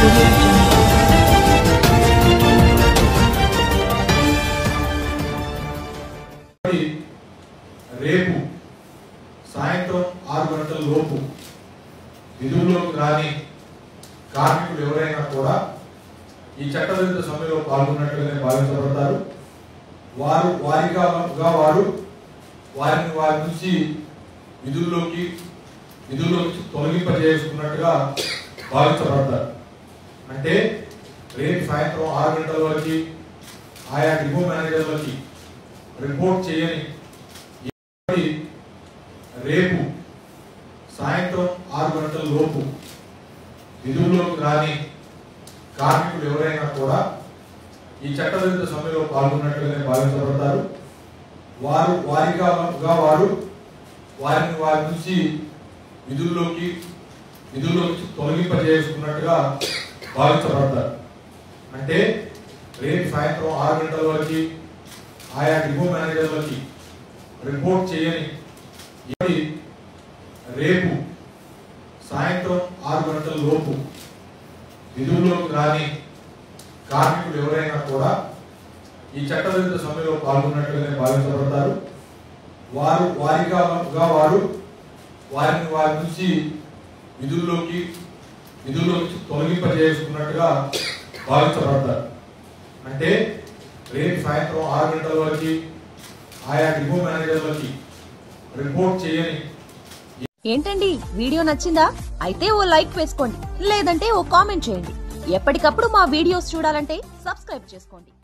రేపు సాయంత్రం 6 గంటల లోపు విధుల్లోకి రాని కార్మికులు ఎవరైనా కూడా ఈ చట్టవిరుద్ధ సమ్మెలో పాల్గొన్నట్లుగానే భావించబడతారు. వారిని వారి నుంచి విధుల్లోకి తొలగింపజేసుకున్నట్టుగా భావించబడతారు. అంటే రేపు సాయంత్రం 6 గంటల వరకు ఆయా డిపో మేనేజర్లకి రిపోర్ట్ చేయని రేపు సాయంత్రం 6 గంటల లోపు విధుల్లోకి రాని కార్మికులు ఎవరైనా కూడా ఈ చట్టవిరుద్ధ సమ్మెలో పాల్గొన్నట్లుగానే భావించబడతారు. వారిని వారి నుంచి విధుల్లోకి తొలగింపజేసుకున్నట్టుగా భావించబడతారు. అంటే రేపు సాయంత్రం 6 గంటల వరకు ఆయా డిపో మేనేజర్లకి రిపోర్ట్ చేయని రేపు సాయంత్రం 6 గంటల లోపు విధుల్లోకి రాని కార్మికులు ఎవరైనా కూడా ఈ చట్టవిరుద్ధ సమ్మెలో పాల్గొన్నట్లుగానే భావించబడతారు. వారిని వారి నుంచి విధుల్లోకి తొలగింపజేసుకున్నట్టుగా భావించబడతారు. అంటే రేపు సాయంత్రం 6 గంటల వరకు ఆయా డిపో మేనేజర్లకి రిపోర్ట్ చేయని. ఏంటండి వీడియో నచ్చిందా? అయితే ఓ లైక్ వేసుకోండి, లేదంటే ఓ కామెంట్ చేయండి. ఎప్పటికప్పుడు మా వీడియోస్ చూడాలంటే సబ్స్క్రైబ్ చేసుకోండి.